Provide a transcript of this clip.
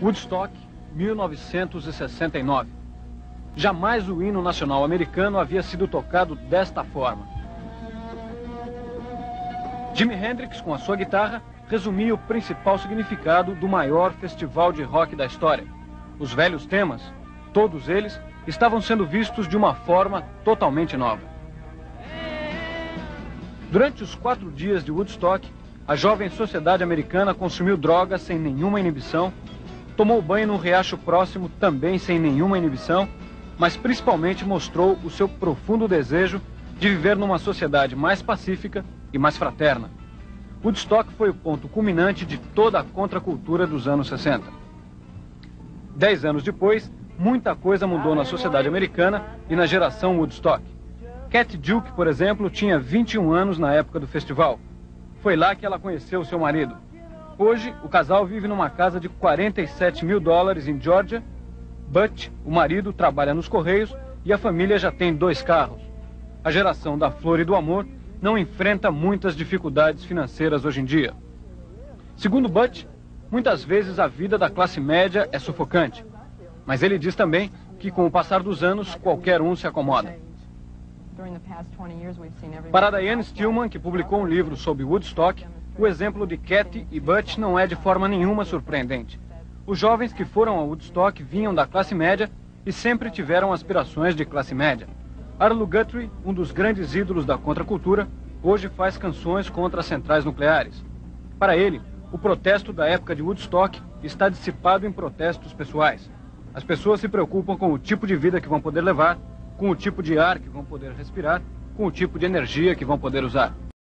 Woodstock, 1969. Jamais o hino nacional americano havia sido tocado desta forma. Jimi Hendrix, com a sua guitarra, resumia o principal significado do maior festival de rock da história. Os velhos temas, todos eles, estavam sendo vistos de uma forma totalmente nova. Durante os 4 dias de Woodstock, a jovem sociedade americana consumiu drogas sem nenhuma inibição, tomou banho num riacho próximo também sem nenhuma inibição, mas principalmente mostrou o seu profundo desejo de viver numa sociedade mais pacífica e mais fraterna. Woodstock foi o ponto culminante de toda a contracultura dos anos 60. 10 anos depois, muita coisa mudou na sociedade americana e na geração Woodstock. Cat Duke, por exemplo, tinha 21 anos na época do festival. Foi lá que ela conheceu seu marido. Hoje, o casal vive numa casa de $47 mil em Georgia. Butch, o marido, trabalha nos Correios e a família já tem 2 carros. A geração da flor e do amor não enfrenta muitas dificuldades financeiras hoje em dia. Segundo Butch, muitas vezes a vida da classe média é sufocante. Mas ele diz também que com o passar dos anos, qualquer um se acomoda. Para Diane Stillman, que publicou um livro sobre Woodstock, o exemplo de Cat e Butch não é de forma nenhuma surpreendente. Os jovens que foram a Woodstock vinham da classe média e sempre tiveram aspirações de classe média. Arlo Guthrie, um dos grandes ídolos da contracultura, hoje faz canções contra as centrais nucleares. Para ele, o protesto da época de Woodstock está dissipado em protestos pessoais. As pessoas se preocupam com o tipo de vida que vão poder levar, com o tipo de ar que vão poder respirar, com o tipo de energia que vão poder usar.